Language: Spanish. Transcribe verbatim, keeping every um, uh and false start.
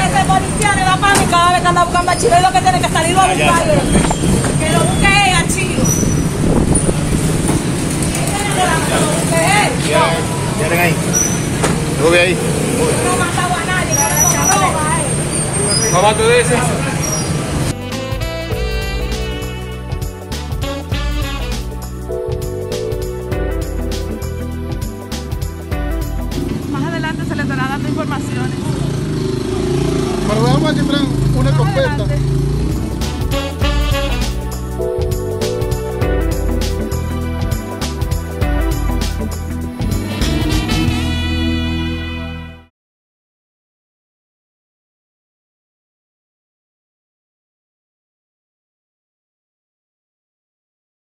ese policía le da pánico cada vez que anda buscando a Chivo, es lo que tiene que salir a buscarlo. Que lo busque él a Chivo. Que lo busque él. ¿Quieren ahí? Sube ahí. No ha matado a nadie, pero se roba él. ¿Cómo tú dices? Más adelante se les estará dando informaciones. Pero vamos a comprar una Más escopeta. adelante.